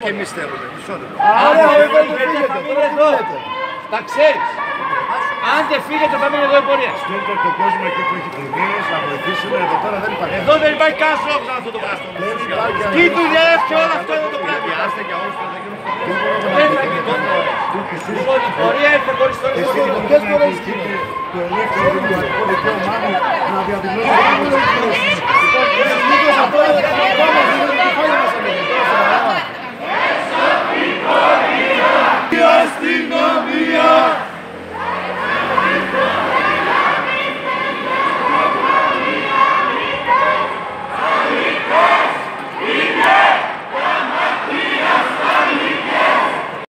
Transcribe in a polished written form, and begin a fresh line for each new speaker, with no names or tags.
Και εμείς θέλουμε.
Θα μείνει εδώ. Τα ξέρεις. Αν δεν φύγετε θα μείνει εδώ η πορεία.
Στέλνετε τον κόσμο εκεί που έχει πλημμύρες να βοηθήσουν. Εδώ τώρα δεν υπάρχει.
Εδώ δεν υπάρχει καν σώμα να αυτό το πράγμα. Τι δουλειά έχει όλο αυτό εδώ το πράγμα.
Άστε για όλους τους
Δεν θα γίνει τότε. Λοιπόν, η πορεία ήρθε χωρίς το
το ελεύθερο δημοκρατικό δικαίωμά μου να διαδηλώσω